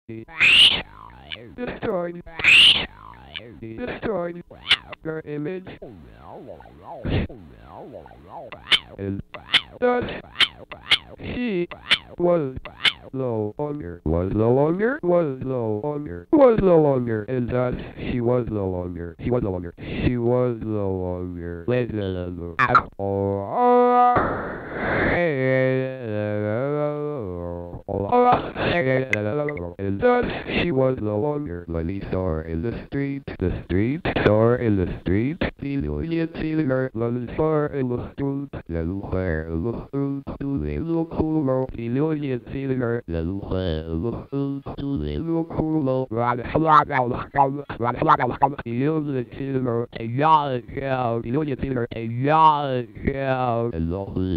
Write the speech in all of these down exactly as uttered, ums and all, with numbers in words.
Destroyed. Destroyed. Her image. And thus she was no longer, was no longer, was no longer, was no longer, and thus she was no longer, she was no longer, she was no longer, let and thus she was no longer. Lily saw her in the street, the street, saw her in the street, Lillian seeing her, Lily saw her in the street, Lily saw her in the street, Lily cool, Lillian seeing her, Lily saw her in the street, Lily cool, Lillian seeing her, a yard shout, Lillian seeing her, a yard shout, and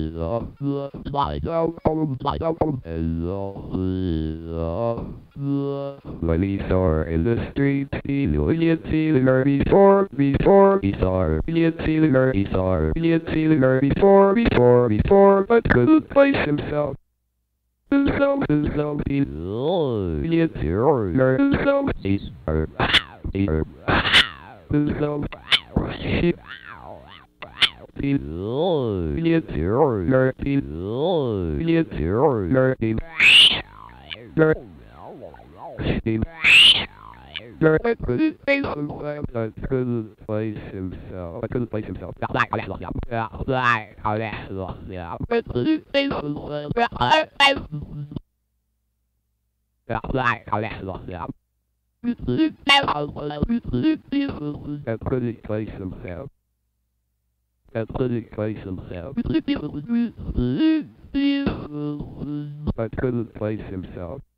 Lily saw her in the street, Lillian seeing her before, before, he saw her, Lillian seeing her, he saw her, Lillian seeing her before, before, before, but couldn't place himself. So, so, he, Lillian seeing her, so, he's her, he's her, so, she, he, Lillian seeing her, he, Lillian seeing her, he, her, Steve. I couldn't place himself. I couldn't place himself. I couldn't place himself. I couldn't place himself. I couldn't place himself. I couldn't place himself. I couldn't place himself.